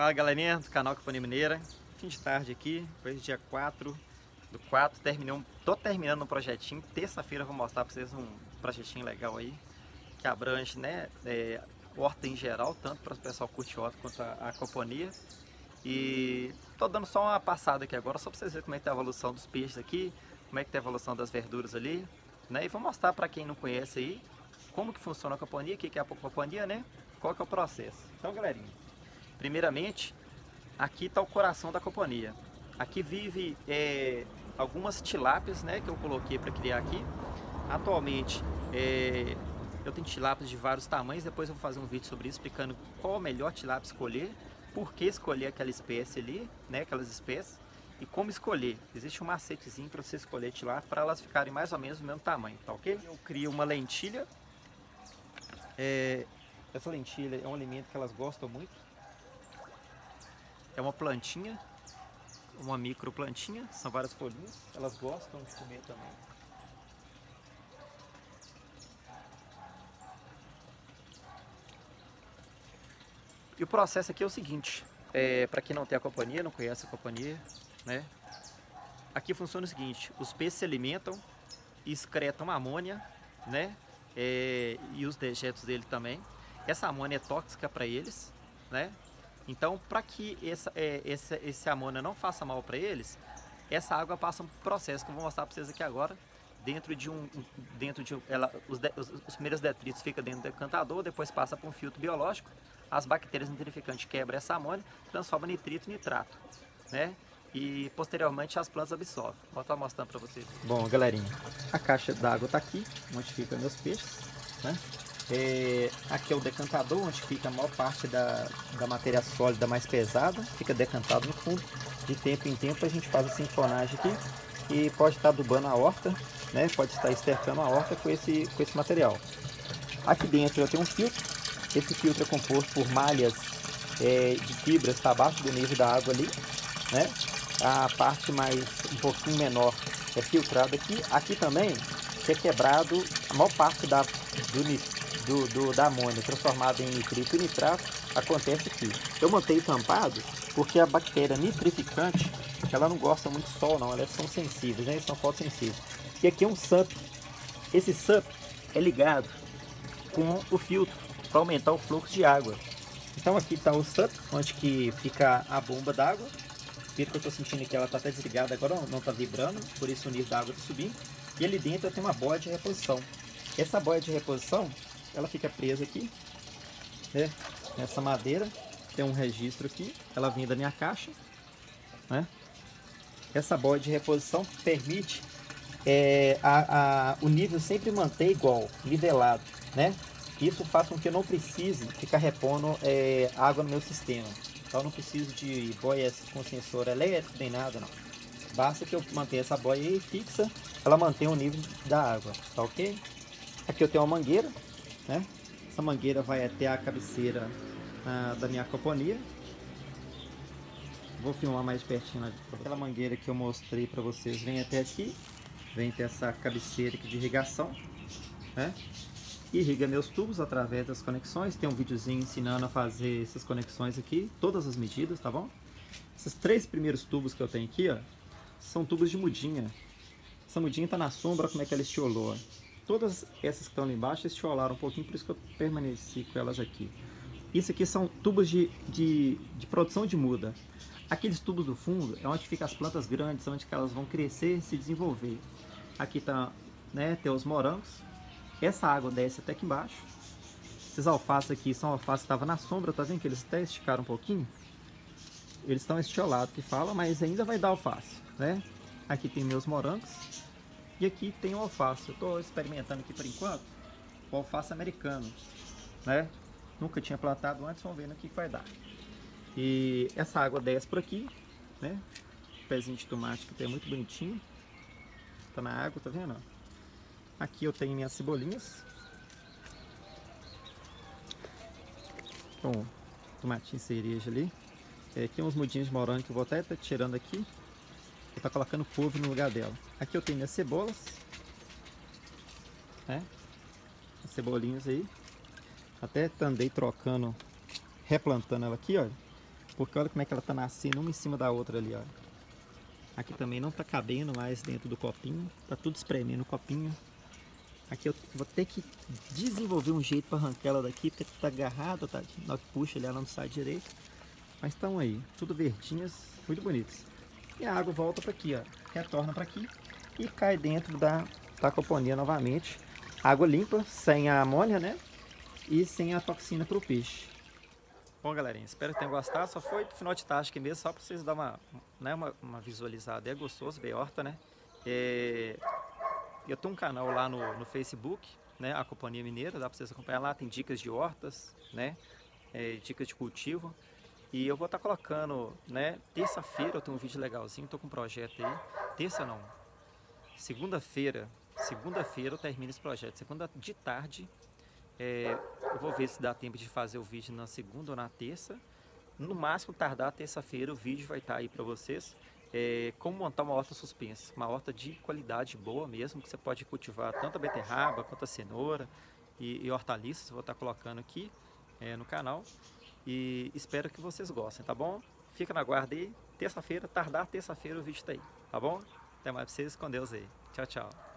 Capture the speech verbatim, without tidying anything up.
Fala galerinha do canal Caponia Mineira, fim de tarde aqui, hoje dia quatro do quatro, terminei um, tô terminando um projetinho, terça-feira eu vou mostrar para vocês um projetinho legal aí, que abrange, né, é, horta em geral, tanto para o pessoal curtir horta quanto a, a coponia. E tô dando só uma passada aqui agora, só para vocês verem como é que tá a evolução dos peixes aqui, como é que tá a evolução das verduras ali, né, e vou mostrar para quem não conhece aí, como que funciona a coponia, o que é a coponia, né, qual que é o processo. Então galerinha, primeiramente, aqui está o coração da coponia. Aqui vive é, algumas tilápias, né, que eu coloquei para criar aqui. Atualmente é, eu tenho tilápias de vários tamanhos. Depois eu vou fazer um vídeo sobre isso, explicando qual a melhor tilápia escolher, por que escolher aquela espécie ali, né, aquelas espécies, e como escolher. Existe um macetezinho para você escolher tilápia para elas ficarem mais ou menos do mesmo tamanho, tá ok? Eu crio uma lentilha. É, essa lentilha é um alimento que elas gostam muito. É uma plantinha, uma micro plantinha, são várias folhinhas, elas gostam de comer também. E o processo aqui é o seguinte, é, para quem não tem a coponia, não conhece a coponia, né? Aqui funciona o seguinte, os peixes se alimentam e excretam amônia, né? É, e os dejetos dele também. Essa amônia é tóxica para eles, né? Então, para que essa, é, esse, esse amônia não faça mal para eles, essa água passa um processo que eu vou mostrar para vocês aqui agora. Dentro de um, dentro de ela, os, de, os, os primeiros detritos ficam dentro do decantador, depois passa por um filtro biológico. As bactérias nitrificantes quebram essa amônia, transformam em nitrito e nitrato, né? E posteriormente as plantas absorvem. Vou estar mostrando para vocês. Bom, galerinha, a caixa d'água está aqui, onde ficam meus peixes, né? É, aqui é o decantador, onde fica a maior parte da, da matéria sólida mais pesada, fica decantado no fundo. De tempo em tempo a gente faz a sinfonagem aqui e pode estar adubando a horta, né? Pode estar estercando a horta com esse, com esse material. Aqui dentro já tem um filtro, esse filtro é composto por malhas é, de fibras, está abaixo do nível da água ali, né? A parte mais, um pouquinho menor é filtrada aqui. Aqui também que é quebrado a maior parte da, do nitrito. Do, do, da amônia transformada em nitrito e nitrato acontece aqui. Eu mantenho tampado porque a bactéria nitrificante ela não gosta muito de sol não, elas são sensíveis, né? Eles são fotossensíveis. E aqui é um S U P. Esse S U P é ligado com o filtro para aumentar o fluxo de água. Então aqui está o S U P, onde que fica a bomba d'água. Viram que eu estou sentindo que ela está até desligada agora, não está vibrando, por isso o nível da água está subindo. E ali dentro eu tenho uma boia de reposição. Essa boia de reposição ela fica presa aqui, né, nessa madeira, tem um registro aqui, ela vem da minha caixa, né? Essa boia de reposição permite é, a, a, o nível sempre manter igual, nivelado, né? Isso faz com que eu não precise ficar repondo é, água no meu sistema. Então eu não preciso de boias com sensor elétrico nem nada não. Basta que eu mantenha essa boia aí fixa, ela mantém o nível da água, tá ok? Aqui eu tenho uma mangueira, né? Essa mangueira vai até a cabeceira ah, da minha coponia. Vou filmar mais pertinho. Aquela mangueira que eu mostrei para vocês vem até aqui, vem até essa cabeceira aqui de irrigação, né? Irriga meus tubos através das conexões. Tem um videozinho ensinando a fazer essas conexões aqui, todas as medidas, tá bom? Esses três primeiros tubos que eu tenho aqui, ó, são tubos de mudinha. Essa mudinha tá na sombra, como é que ela estiolou, ó. Todas essas que estão ali embaixo estiolaram um pouquinho, por isso que eu permaneci com elas aqui. Isso aqui são tubos de, de, de produção de muda. Aqueles tubos do fundo é onde ficam as plantas grandes, onde que elas vão crescer e se desenvolver. Aqui tá, né, tem os morangos. Essa água desce até aqui embaixo. Esses alfaces aqui são alfaces que estavam na sombra, tá vendo que eles até esticaram um pouquinho? Eles estão estiolados que fala, mas ainda vai dar alface, né? Aqui tem meus morangos. E aqui tem o alface, eu estou experimentando aqui por enquanto, o alface americano, né? Nunca tinha plantado antes, vamos ver no que vai dar. E essa água desce por aqui, né? O pezinho de tomate que é muito bonitinho, tá na água, tá vendo? Aqui eu tenho minhas cebolinhas, com tomatinho cereja ali. É, aqui uns mudinhos de morango que eu vou até estar tirando aqui. Vou estar colocando couve no lugar dela. Aqui eu tenho minhas cebolas, né? As cebolinhas aí. Até andei trocando, replantando ela aqui, ó. porque olha como é que ela tá nascendo uma em cima da outra ali, ó. Aqui também não tá cabendo mais dentro do copinho, tá tudo espremendo o copinho. Aqui eu vou ter que desenvolver um jeito para arrancar ela daqui, porque tá agarrada, tá? Na hora que puxa ali ela não sai direito. Mas estão aí, tudo verdinhas, muito bonitas. E a água volta para aqui, ó, retorna para aqui e cai dentro da, da aquaponia novamente. Água limpa, sem a amônia, né? E sem a toxina para o peixe. Bom, galerinha, espero que tenham gostado. Só foi do final de tarde aqui mesmo, só para vocês dar uma, né, uma, uma visualizada. É gostoso ver horta, né? É... Eu tenho um canal lá no, no Facebook, né? Aquaponia Mineira, dá para vocês acompanhar lá. Tem dicas de hortas, né? É, dicas de cultivo. E eu vou estar colocando, né? Terça-feira eu tenho um vídeo legalzinho, tô com um projeto aí. Terça não. Segunda-feira, segunda-feira eu termino esse projeto. Segunda de tarde, é, eu vou ver se dá tempo de fazer o vídeo na segunda ou na terça. No máximo tardar terça-feira o vídeo vai estar aí para vocês. É, como montar uma horta suspensa, uma horta de qualidade boa mesmo, que você pode cultivar tanto a beterraba quanto a cenoura e, e hortaliças. Eu vou estar colocando aqui é, no canal. E espero que vocês gostem, tá bom? Fica na guarda aí. Terça-feira, tardar terça-feira o vídeo tá aí, tá bom? Até mais pra vocês, com Deus aí. Tchau, tchau.